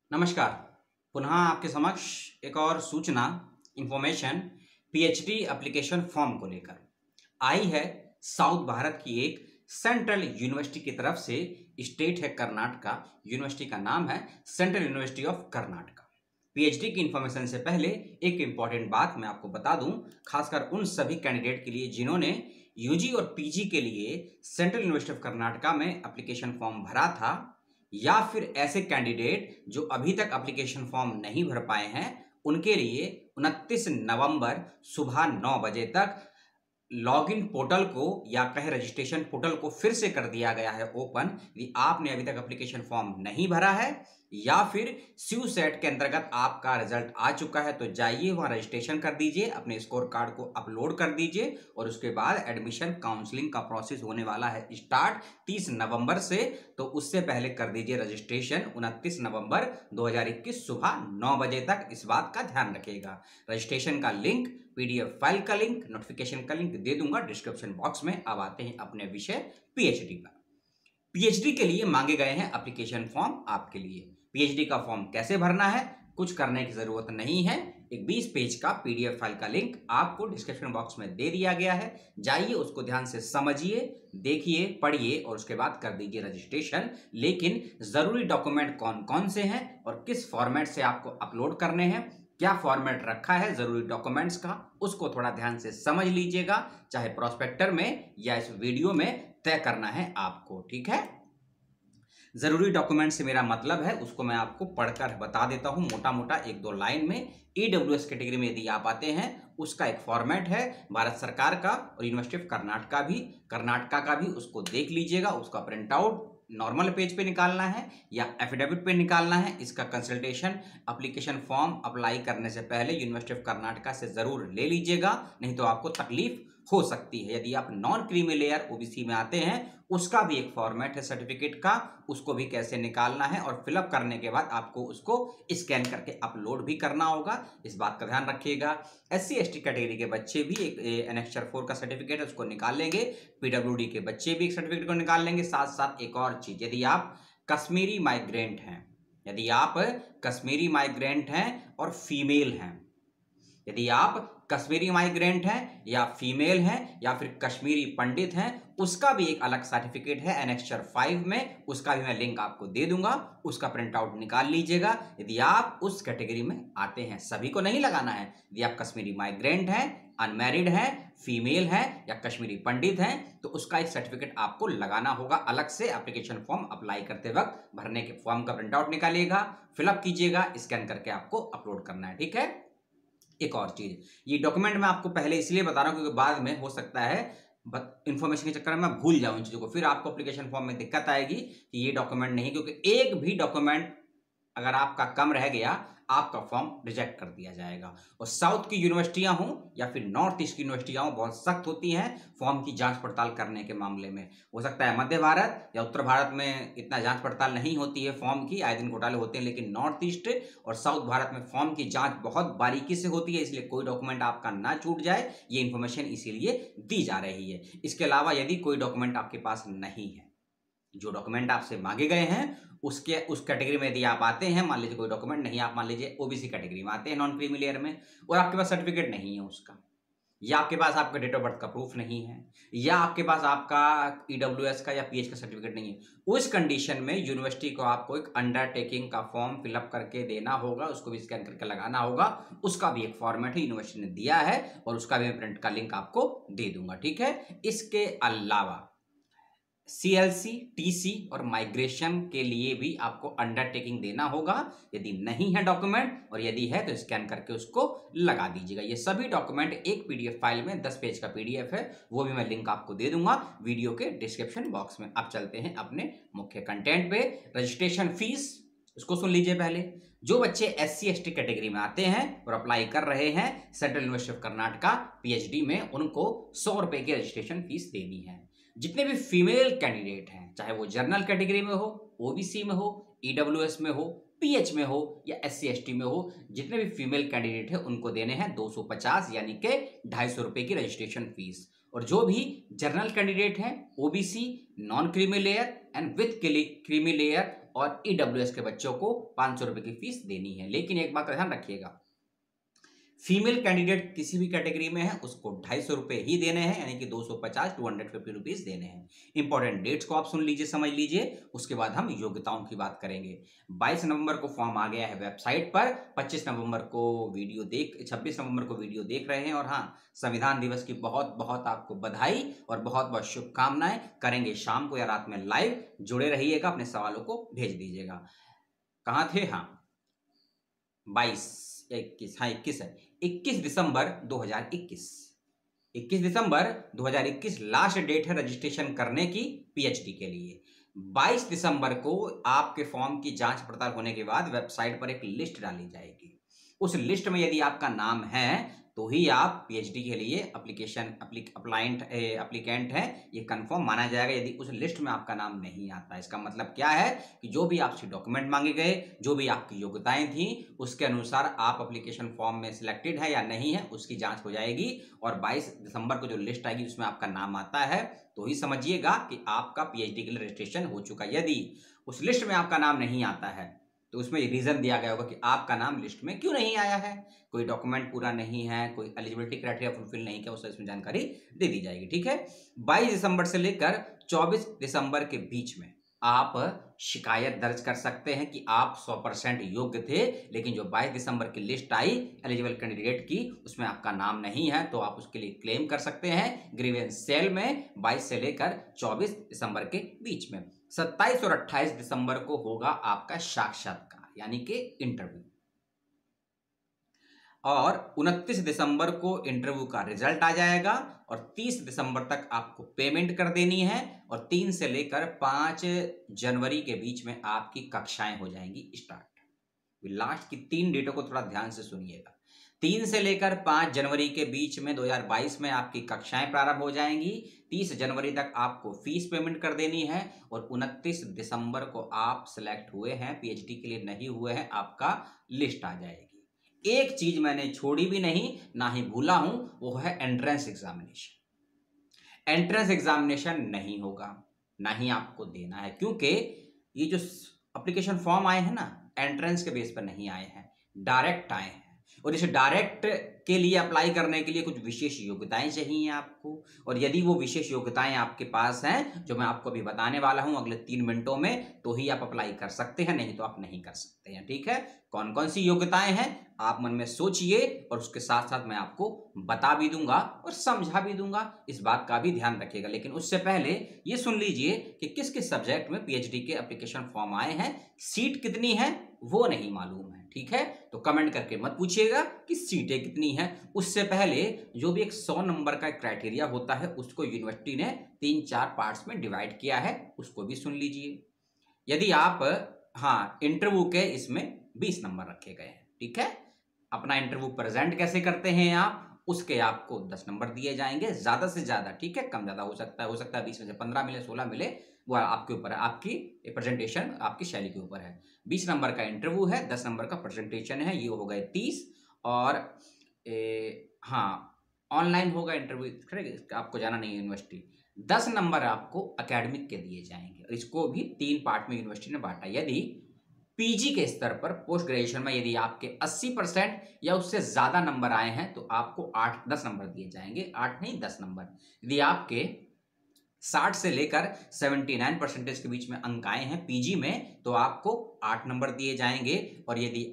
नमस्कार। पुनः आपके समक्ष एक और सूचना इंफॉर्मेशन पीएचडी एप्लीकेशन फॉर्म को लेकर आई है। साउथ भारत की एक सेंट्रल यूनिवर्सिटी की तरफ से, स्टेट है कर्नाटका, यूनिवर्सिटी का नाम है central university of Karnataka. PhD की इंफॉर्मेशन से पहले एक इंपॉर्टेंट बात मैं आपको बता दूं, खासकर उन सभी कैंडिडेट के लिए जिन्होंने यूजी और पीजी के लिए सेंट्रल यूनिवर्सिटी ऑफ कर्नाटका में एप्लीकेशन फॉर्म भरा था, या फिर ऐसे कैंडिडेट जो अभी तक एप्लीकेशन फॉर्म नहीं भर पाए हैं, उनके लिए 29 नवंबर सुबह 9 बजे तक लॉगिन पोर्टल को या कहे रजिस्ट्रेशन पोर्टल को फिर से कर दिया गया है ओपन। यदि आपने अभी तक एप्लीकेशन फॉर्म नहीं भरा है या फिर स्यू सेट के अंतर्गत आपका रिजल्ट आ चुका है, तो जाइए वहां रजिस्ट्रेशन कर दीजिए, अपने स्कोर कार्ड को अपलोड कर दीजिए और उसके बाद एडमिशन काउंसलिंग का प्रोसेस होने वाला है स्टार्ट 30 नवंबर से। तो उससे पहले कर दीजिए रजिस्ट्रेशन 29 नवंबर 2021 सुबह 9 बजे तक। इस बात का ध्यान रखिएगा। रजिस्ट्रेशन का लिंक, पीडीएफ फाइल का लिंक, नोटिफिकेशन का लिंक दे दूंगा डिस्क्रिप्शन बॉक्स में। अब आते हैं अपने विषय पीएचडी पर। पीएचडी के लिए मांगे गए हैं एप्लीकेशन फॉर्म आपके लिए। पीएचडी का फॉर्म कैसे भरना है, कुछ करने की जरूरत नहीं है। एक 20 पेज का पीडीएफ फाइल का लिंक आपको डिस्क्रिप्शन बॉक्स में दे दिया गया है। जाइए उसको ध्यान से समझिए, देखिए, पढ़िए और उसके बाद कर दीजिए रजिस्ट्रेशन। लेकिन जरूरी डॉक्यूमेंट कौन कौन से हैं और किस फॉर्मेट से आपको अपलोड करने हैं, क्या फॉर्मेट रखा है जरूरी डॉक्यूमेंट्स का, उसको थोड़ा ध्यान से समझ लीजिएगा। चाहे प्रोस्पेक्टर में या इस वीडियो में तय करना है आपको, ठीक है। जरूरी डॉक्यूमेंट से मेरा मतलब है, उसको मैं आपको पढ़कर बता देता हूं मोटा मोटा 1-2 लाइन में। ईडब्ल्यूएस कैटेगरी में यदि आप आते हैं, उसका एक फॉर्मेट है भारत सरकार का और यूनिवर्सिटी ऑफ कर्नाटका का भी उसको देख लीजिएगा। उसका प्रिंट आउट नॉर्मल पेज पे निकालना है या एफिडेविट पे निकालना है। इसका कंसल्टेशन एप्लीकेशन फॉर्म अप्लाई करने से पहले यूनिवर्सिटी ऑफ कर्नाटका से जरूर ले लीजिएगा, नहीं तो आपको तकलीफ हो सकती है। यदि आप नॉन क्रीमी लेयर ओबीसी में आते हैं, उसका भी एक फॉर्मेट है सर्टिफिकेट का, उसको भी कैसे निकालना है और फिलअप करने के बाद आपको उसको स्कैन करके अपलोड भी करना होगा। इस बात का ध्यान रखिएगा। SC ST कैटेगरी के बच्चे भी एक एनेक्स्चर 4 का सर्टिफिकेट है, उसको निकाल लेंगे। पीडब्ल्यूडी के बच्चे भी एक सर्टिफिकेट को निकाल लेंगे। साथ साथ एक और चीज, यदि आप कश्मीरी माइग्रेंट हैं और फीमेल हैं, यदि आप कश्मीरी माइग्रेंट हैं या फीमेल हैं या फिर कश्मीरी पंडित हैं, उसका भी एक अलग सर्टिफिकेट है एनेक्स्चर 5 में। उसका भी मैं लिंक आपको दे दूंगा, उसका प्रिंट आउट निकाल लीजिएगा। यदि आप उस कैटेगरी में आते हैं, सभी को नहीं लगाना है। यदि आप कश्मीरी माइग्रेंट हैं, अनमैरिड हैं, फीमेल हैं या कश्मीरी पंडित हैं, तो उसका एक सर्टिफिकेट आपको लगाना होगा अलग से। एप्लीकेशन फॉर्म अप्लाई करते वक्त भरने के फॉर्म का प्रिंट आउट निकालिएगा, फिलअप कीजिएगा, स्कैन करके आपको अपलोड करना है, ठीक है। एक और चीज, ये डॉक्यूमेंट मैं आपको पहले इसलिए बता रहा हूं क्योंकि बाद में हो सकता है इंफॉर्मेशन के चक्कर में मैं भूल जाऊं इन चीजों को, फिर आपको एप्लीकेशन फॉर्म में दिक्कत आएगी कि ये डॉक्यूमेंट नहीं, क्योंकि एक भी डॉक्यूमेंट अगर आपका कम रह गया, आपका फॉर्म रिजेक्ट कर दिया जाएगा। और साउथ की यूनिवर्सिटियां हों या फिर नॉर्थ ईस्ट की यूनिवर्सिटियां हों, बहुत सख्त होती हैं फॉर्म की जांच पड़ताल करने के मामले में। हो सकता है मध्य भारत या उत्तर भारत में इतना जांच पड़ताल नहीं होती है फॉर्म की, आए दिन घोटाले होते हैं, लेकिन नॉर्थ ईस्ट और साउथ भारत में फॉर्म की जांच बहुत बारीकी से होती है। इसलिए कोई डॉक्यूमेंट आपका ना छूट जाए, ये इंफॉर्मेशन इसीलिए दी जा रही है। इसके अलावा यदि कोई डॉक्यूमेंट आपके पास नहीं है, जो डॉक्यूमेंट आपसे मांगे गए हैं उस कैटेगरी में यदि आप आते हैं, मान लीजिए कोई डॉक्यूमेंट नहीं, आप मान लीजिए ओबीसी कैटेगरी में आते हैं, नॉन क्रीमी लेयर में, और आपके पास सर्टिफिकेट नहीं है उसका, या आपके पास आपका डेट ऑफ बर्थ का प्रूफ नहीं है, या आपके पास आपका ईडब्ल्यूएस का या पीएच का सर्टिफिकेट नहीं है, उस कंडीशन में यूनिवर्सिटी को आपको एक अंडरटेकिंग का फॉर्म फिलअप करके देना होगा, उसको भी स्कैन करके लगाना होगा। उसका भी एक फॉर्मेट है, यूनिवर्सिटी ने दिया है और उसका भी मैं प्रिंट का लिंक आपको दे दूंगा, ठीक है। इसके अलावा CLC, TC और माइग्रेशन के लिए भी आपको अंडरटेकिंग देना होगा। यदि नहीं है डॉक्यूमेंट और यदि है तो स्कैन करके उसको लगा दीजिएगा। ये सभी डॉक्यूमेंट एक पीडीएफ फाइल में 10 पेज का पीडीएफ है, वो भी मैं लिंक आपको दे दूंगा वीडियो के डिस्क्रिप्शन बॉक्स में। अब चलते हैं अपने मुख्य कंटेंट पे। रजिस्ट्रेशन फीस, उसको सुन लीजिए पहले। जो बच्चे SC ST कैटेगरी में आते हैं और अप्लाई कर रहे हैं central university of Karnataka PhD में, उनको 100 रुपए की रजिस्ट्रेशन फीस देनी है। जितने भी फीमेल कैंडिडेट हैं, चाहे वो जनरल कैटेगरी में हो, ओबीसी में हो, ईडब्ल्यूएस में हो, पीएच में हो या SC ST में हो, जितने भी फीमेल कैंडिडेट हैं उनको देने हैं 250 यानी कि 250 रुपए की रजिस्ट्रेशन फीस। और जो भी जनरल कैंडिडेट हैं, OBC, non creamy layer and with creamy layer और ईडब्ल्यूएस के बच्चों को 500 रुपए की फीस देनी है। लेकिन एक बात का ध्यान रखिएगा, फीमेल कैंडिडेट किसी भी कैटेगरी में है उसको 250 रुपए ही देने हैं, यानी कि 250 रुपीज देने हैं। इंपॉर्टेंट डेट्स को आप सुन लीजिए, समझ लीजिए, उसके बाद हम योग्यताओं की बात करेंगे। 22 नवंबर को फॉर्म आ गया है वेबसाइट पर, 26 नवंबर को 26 नवंबर को वीडियो देख रहे हैं। और हाँ, संविधान दिवस की बहुत बहुत आपको बधाई और बहुत बहुत शुभकामनाएं। करेंगे शाम को या रात में लाइव, जुड़े रहिएगा, अपने सवालों को भेज दीजिएगा। कहाँ थे? हाँ, 21 है 21 दिसंबर 2021। 21 दिसंबर 2021 लास्ट डेट है रजिस्ट्रेशन करने की पीएचडी के लिए। 22 दिसंबर को आपके फॉर्म की जांच पड़ताल होने के बाद वेबसाइट पर एक लिस्ट डाली जाएगी। उस लिस्ट में यदि आपका नाम है तो ही आप पीएचडी के लिए एप्लीकेंट है, ये कंफर्म माना जाएगा। यदि उस लिस्ट में आपका नाम नहीं आता, इसका मतलब क्या है कि जो भी आपसे डॉक्यूमेंट मांगे गए, जो भी आपकी योग्यताएं थी, उसके अनुसार आप एप्लीकेशन फॉर्म में सिलेक्टेड है या नहीं है, उसकी जांच हो जाएगी। और 22 दिसंबर को जो लिस्ट आएगी उसमें आपका नाम आता है तो ही समझिएगा कि आपका पीएचडी के लिए रजिस्ट्रेशन हो चुका। यदि उस लिस्ट में आपका नाम नहीं आता है तो उसमें रीजन दिया गया होगा कि आपका नाम लिस्ट में क्यों नहीं आया है, कोई डॉक्यूमेंट पूरा नहीं है, कोई एलिजिबिलिटी क्राइटेरिया फुलफिल नहीं किया, उससे इसमें जानकारी दे दी जाएगी। ठीक है, 22 दिसंबर से लेकर 24 दिसंबर के बीच में आप शिकायत दर्ज कर सकते हैं कि आप 100% योग्य थे, लेकिन जो 22 दिसंबर की लिस्ट आई एलिजिबल कैंडिडेट की, उसमें आपका नाम नहीं है, तो आप उसके लिए क्लेम कर सकते हैं ग्रीवेंस सेल में 22 से लेकर 24 दिसंबर के बीच में। 27 और 28 दिसंबर को होगा आपका साक्षात्कार, यानी कि इंटरव्यू। और 29 दिसंबर को इंटरव्यू का रिजल्ट आ जाएगा और 30 दिसंबर तक आपको पेमेंट कर देनी है। और 3 से लेकर 5 जनवरी के बीच में आपकी कक्षाएं हो जाएंगी स्टार्ट। लास्ट की 3 डेटों को थोड़ा ध्यान से सुनिएगा। 3 से लेकर 5 जनवरी के बीच में 2022 में आपकी कक्षाएं प्रारंभ हो जाएंगी। 30 जनवरी तक आपको फीस पेमेंट कर देनी है और 29 दिसंबर को आप सिलेक्ट हुए हैं, पीएचडी के लिए नहीं हुए हैं, आपका लिस्ट आ जाएगी। एक चीज मैंने छोड़ी भी नहीं, ना ही भूला हूं, वो है एंट्रेंस एग्जामिनेशन। एंट्रेंस एग्जामिनेशन नहीं होगा, ना ही आपको देना है, क्योंकि ये जो एप्लीकेशन फॉर्म आए हैं ना, एंट्रेंस के बेस पर नहीं आए हैं, डायरेक्ट आए हैं। और इस डायरेक्ट के लिए अप्लाई करने के लिए कुछ विशेष योग्यताएं चाहिए आपको। और यदि वो विशेष योग्यताएं आपके पास हैं, जो मैं आपको अभी बताने वाला हूं अगले 3 मिनटों में, तो ही आप अप्लाई कर सकते हैं, नहीं तो आप नहीं कर सकते हैं। ठीक है, कौन कौन सी योग्यताएं हैं आप मन में सोचिए, और उसके साथ साथ मैं आपको बता भी दूंगा और समझा भी दूंगा, इस बात का भी ध्यान रखिएगा। लेकिन उससे पहले ये सुन लीजिए कि किस किस सब्जेक्ट में पीएचडी के एप्लीकेशन फॉर्म आए हैं, सीट कितनी है वो नहीं मालूम है। ठीक है, तो कमेंट करके मत पूछिएगा कि सीटें कितनी हैं। उससे पहले जो भी एक 100 नंबर का क्राइटेरिया होता है, उसको यूनिवर्सिटी ने 3-4 पार्ट्स में डिवाइड किया है, उसको भी सुन लीजिए। यदि आप इंटरव्यू के इसमें 20 नंबर रखे गए हैं। ठीक है, अपना इंटरव्यू प्रेजेंट कैसे करते हैं आप, उसके आपको 10 नंबर दिए जाएंगे, ज्यादा से ज्यादा। ठीक है, कम ज्यादा हो सकता है 20 में से 15 मिले, 16 मिले, वो आपके ऊपर है, आपकी प्रेजेंटेशन आपकी शैली के ऊपर है। 20 नंबर का इंटरव्यू है, 10 नंबर का प्रेजेंटेशन है, ये हो गए 30। और ऑनलाइन होगा इंटरव्यू, आपको जाना नहीं है यूनिवर्सिटी। 10 नंबर आपको एकेडमिक के दिए जाएंगे, और इसको भी 3 पार्ट में यूनिवर्सिटी ने बांटा। यदि पीजी के स्तर पर, पोस्ट ग्रेजुएशन में यदि आपके 80% या उससे ज्यादा नंबर आए हैं तो आपको 10 नंबर दिए जाएंगे, 8 नहीं 10 नंबर। यदि आपके 60 से लेकर 79% के बीच में अंक आए हैं पीजी में, तो आपको 8 नंबर दिए जाएंगे। और यदि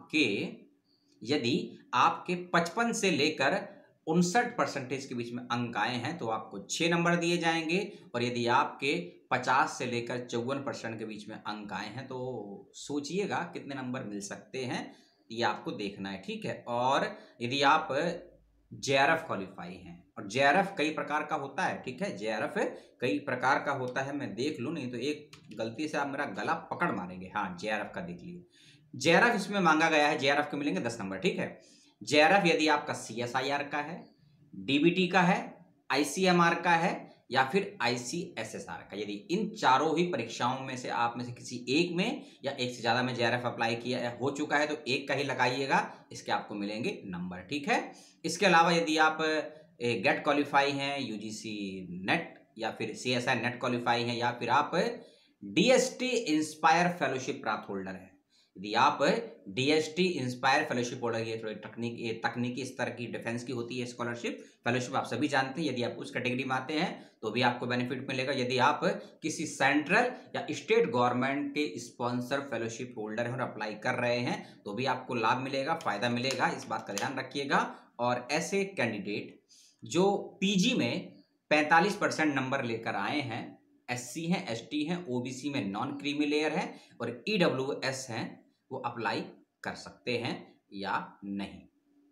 आपके 55 से लेकर 59% के बीच में अंक आए हैं तो आपको 6 नंबर दिए जाएंगे। और यदि आपके 50 से लेकर 54% के बीच में अंक आए हैं तो सोचिएगा कितने नंबर मिल सकते हैं, ये आपको देखना है। ठीक है, और यदि आप जेआरएफ क्वालिफाई हैं, और जेआरएफ कई प्रकार का होता है। ठीक है, जेआरएफ कई प्रकार का होता है, मैं देख लूँ, नहीं तो एक गलती से आप मेरा गला पकड़ मारेंगे। हाँ, जेआरएफ का देख लीजिए, जेआरएफ इसमें मांगा गया है, जेआरएफ के मिलेंगे 10 नंबर। ठीक है, जेआरएफ यदि आपका सीएसआईआर का है, डीबीटी का है, आईसीएमआर का है, या फिर आईसीएसएसआर का, यदि इन चारों ही परीक्षाओं में से आप में से किसी एक में या एक से ज्यादा में जेआरएफ अप्लाई किया हो चुका है तो एक का ही लगाइएगा, इसके आपको मिलेंगे नंबर। ठीक है, इसके अलावा यदि आप गेट क्वालिफाई हैं, यूजीसी नेट या फिर सीएसआई नेट क्वालिफाई हैं, या फिर आप डीएसटी इंस्पायर फेलोशिप प्राप्त होल्डर है। यदि आप डीएसटी इंस्पायर फेलोशिप होल्डर, ये थोड़ी तकनीकी स्तर की डिफेंस की होती है स्कॉलरशिप फेलोशिप, आप सभी जानते हैं। यदि आप उस कैटेगरी में आते हैं तो भी आपको बेनिफिट मिलेगा। यदि आप किसी सेंट्रल या स्टेट गवर्नमेंट के स्पॉन्सर फेलोशिप होल्डर हैं और अप्लाई कर रहे हैं तो भी आपको लाभ मिलेगा, फायदा मिलेगा, इस बात का ध्यान रखिएगा। और ऐसे कैंडिडेट जो पीजी में 45% नंबर लेकर आए हैं, एससी हैं, एसटी हैं, ओबीसी में नॉन क्रीमी लेयर है और ईडब्ल्यूएस हैं, वो अप्लाई कर सकते हैं या नहीं?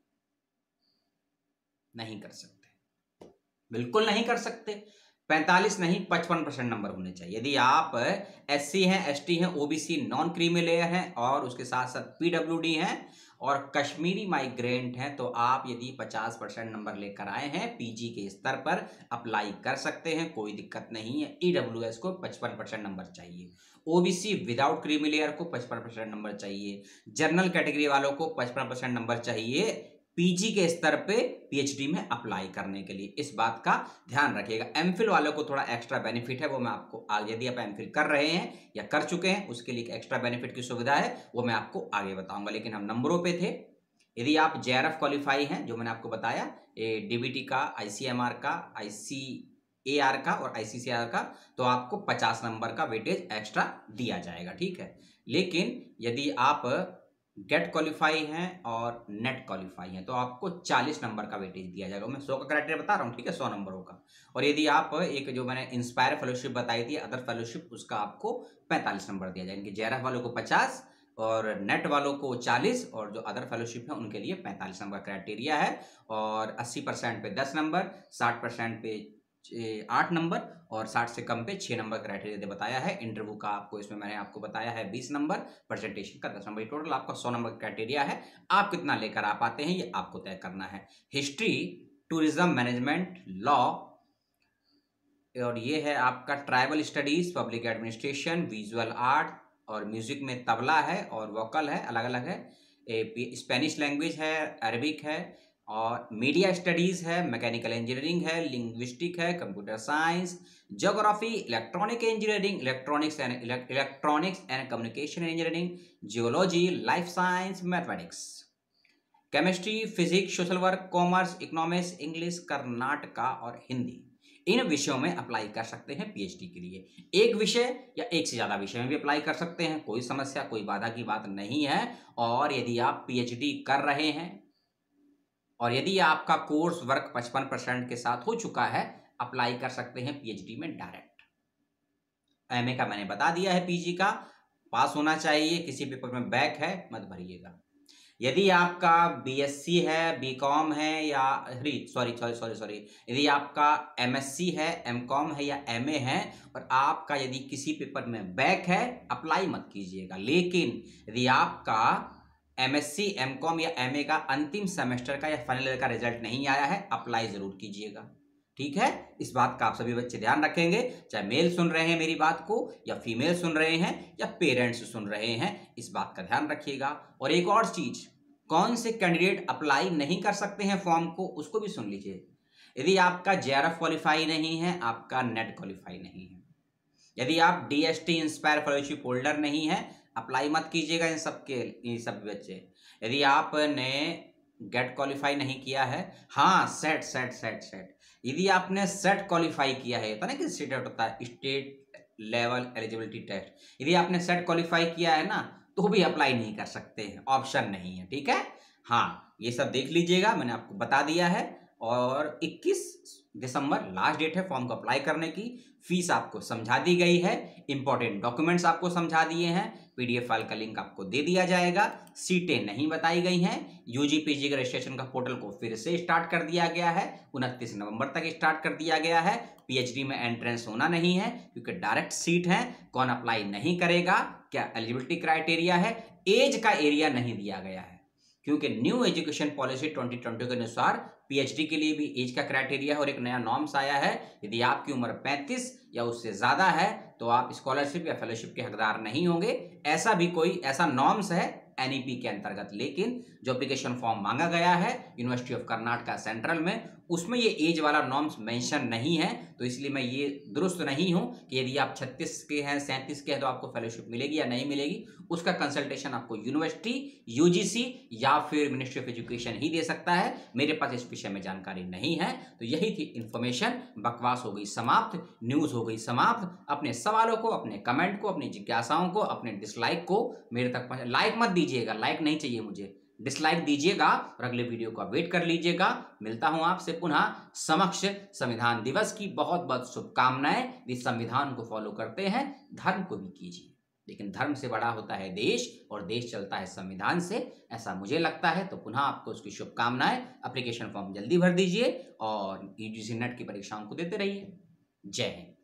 नहीं कर सकते, बिल्कुल नहीं कर सकते। 45 नहीं, 55% नंबर होने चाहिए। यदि आप एससी हैं, एसटी हैं, ओबीसी नॉन क्रीमी लेयर हैं और उसके साथ साथ पीडब्ल्यूडी हैं और कश्मीरी माइग्रेंट हैं तो आप यदि 50% नंबर लेकर आए हैं पीजी के स्तर पर अप्लाई कर सकते हैं, कोई दिक्कत नहीं है। ईडब्ल्यूएस को 55% नंबर चाहिए, ओबीसी विदाउट क्रीमी लेयर को 55% नंबर चाहिए, जनरल कैटेगरी वालों को 55% नंबर चाहिए पीजी के स्तर पे पीएचडी में अप्लाई करने के लिए। इस बात का ध्यान रखिएगा। एमफिल वालों को थोड़ा एक्स्ट्रा बेनिफिट है, वो मैं आपको आगे, यदि आप एमफिल कर रहे हैं या कर चुके हैं उसके लिए एक्स्ट्रा बेनिफिट की सुविधा है, वो मैं आपको आगे बताऊंगा। लेकिन हम नंबरों पे थे। यदि आप जेआरएफ क्वालिफाई हैं, जो मैंने आपको बताया, डीबीटी का, आईसीएमआर का, आईसीएआर का और आईसीसीआर का, तो आपको 50 नंबर का वेटेज एक्स्ट्रा दिया जाएगा, ठीक है। लेकिन यदि आप गेट क्वालिफाई हैं और नेट क्वालिफाई हैं तो आपको 40 नंबर का वेटेज दिया जाएगा। मैं 100 का क्राइटेरिया बता रहा हूँ, ठीक है, 100 नंबरों का। और यदि आप एक जो मैंने इंस्पायर फेलोशिप बताई थी, अदर फेलोशिप, उसका आपको 45 नंबर दिया जाएगा। जेआरएफ वालों को 50 और नेट वालों को 40 और जो अदर फेलोशिप है उनके लिए 45 नंबर क्राइटेरिया है। और 80% पे 10 नंबर, 60% पे 8 नंबर और 60 से कम पे 6 नंबर क्राइटेरिया बताया है। इंटरव्यू का आपको इसमें मैंने आपको बताया है 20 नंबर, प्रेजेंटेशन का 10 नंबर, टोटल आपका 100 नंबर क्राइटेरिया है। आप कितना लेकर आ पाते हैं ये आपको तय करना है। हिस्ट्री, टूरिज्म मैनेजमेंट, लॉ, और ये है आपका tribal studies, public administration, visual art और म्यूजिक में तबला है और वोकल है, अलग अलग है। स्पेनिश लैंग्वेज है, अरबिक है और मीडिया स्टडीज है, मैकेनिकल इंजीनियरिंग है, लिंग्विस्टिक है, computer science, geography, electronic engineering, electronics and communication engineering, geology, life science, mathematics, chemistry, physics, social work, commerce, economics, English, Karnataka और हिंदी। इन विषयों में अप्लाई कर सकते हैं पीएचडी के लिए। एक विषय या एक से ज्यादा विषय में भी अप्लाई कर सकते हैं, कोई समस्या, कोई बाधा की बात नहीं है। और यदि आप पीएचडी कर रहे हैं और यदि आपका कोर्स वर्क 55% के साथ हो चुका है, अप्लाई कर सकते हैं पीएचडी में डायरेक्ट। एमए का मैंने बता दिया है, पीजी का पास होना चाहिए, किसी पेपर में बैक है मत भरिएगा। यदि आपका बीएससी है, बीकॉम है या सॉरी, यदि आपका एमएससी है, एमकॉम है या एमए है और आपका यदि किसी पेपर में बैक है, अप्लाई मत कीजिएगा। लेकिन यदि आपका एमएससी, एमकॉम या एमए का अंतिम सेमेस्टर का या फाइनल ईयर का रिजल्ट नहीं आया है, अप्लाई जरूर कीजिएगा, ठीक है। इस बात का आप सभी बच्चे ध्यान रखेंगे, चाहे मेल सुन रहे हैं मेरी बात को या फीमेल सुन रहे हैं या पेरेंट्स सुन रहे हैं, इस बात का ध्यान रखिएगा। और एक और चीज, कौन से कैंडिडेट अप्लाई नहीं कर सकते हैं फॉर्म को, उसको भी सुन लीजिए। यदि आपका जेआरएफ क्वालिफाई नहीं है, आपका नेट क्वालिफाई नहीं है, यदि आप डीएसटी इंस्पायर फेलोशिप होल्डर नहीं है, अप्लाई मत कीजिएगा इन सब बच्चे। यदि आपने गेट क्वालिफाई नहीं किया है, हाँ सेट, यदि आपने सेट क्वालिफाई किया है, तो ना कि स्टेट होता है, स्टेट लेवल एलिजिबिलिटी टेस्ट, यदि आपने सेट क्वालिफाई किया है ना तो भी अप्लाई नहीं कर सकते हैं, ऑप्शन नहीं है, ठीक है। हाँ, ये सब देख लीजिएगा, मैंने आपको बता दिया है। और 21 दिसंबर लास्ट डेट है फॉर्म को अप्लाई करने की। फीस आपको समझा दी गई है, इंपॉर्टेंट डॉक्यूमेंट्स आपको समझा दिए हैं, पीडीएफ फाइल का लिंक आपको दे दिया जाएगा। सीटें नहीं बताई गई हैं। यूजी पीजी का रजिस्ट्रेशन का पोर्टल को फिर से स्टार्ट कर दिया गया है, 29 नवंबर तक स्टार्ट कर दिया गया है। पीएचडी में एंट्रेंस होना नहीं है क्योंकि डायरेक्ट सीट है। कौन अप्लाई नहीं करेगा, क्या एलिजिबिलिटी क्राइटेरिया है, एज का एरिया नहीं दिया गया है क्योंकि न्यू एजुकेशन पॉलिसी 2020 के अनुसार पीएचडी के लिए भी एज का क्राइटेरिया है और एक नया नॉर्म्स आया है। यदि आपकी उम्र 35 या उससे ज्यादा है तो आप स्कॉलरशिप या फेलोशिप के हकदार नहीं होंगे। ऐसा भी कोई ऐसा नॉर्म्स है एनईपी के अंतर्गत। लेकिन जो एप्लीकेशन फॉर्म मांगा गया है यूनिवर्सिटी ऑफ कर्नाटका सेंट्रल में, उसमें ये एज वाला नॉर्म्स मेंशन नहीं है, तो इसलिए मैं ये दुरुस्त नहीं हूं कि यदि आप 36 के हैं 37 के हैं तो आपको फेलोशिप मिलेगी या नहीं मिलेगी। उसका कंसल्टेशन आपको यूनिवर्सिटी, यूजीसी या फिर मिनिस्ट्री ऑफ एजुकेशन ही दे सकता है। मेरे पास इस विषय में जानकारी नहीं है। तो यही थी इंफॉर्मेशन। बकवास हो गई समाप्त, न्यूज हो गई समाप्त। अपने सवालों को, अपने कमेंट को, अपनी जिज्ञासाओं को, अपने डिसलाइक को मेरे तक पहुंचा। लाइक मत दीजिएगा, लाइक नहीं चाहिए मुझे, डिसलाइक दीजिएगा और अगले वीडियो का वेट कर लीजिएगा। मिलता हूं आपसे पुनः समक्ष। संविधान दिवस की बहुत बहुत शुभकामनाएं। इस संविधान को फॉलो करते हैं, धर्म को भी कीजिए, लेकिन धर्म से बड़ा होता है देश और देश चलता है संविधान से, ऐसा मुझे लगता है। तो पुनः आपको उसकी शुभकामनाएं। एप्लीकेशन फॉर्म जल्दी भर दीजिए और यूजीसी नेट की परीक्षाओं को देते रहिए। जय हिंद।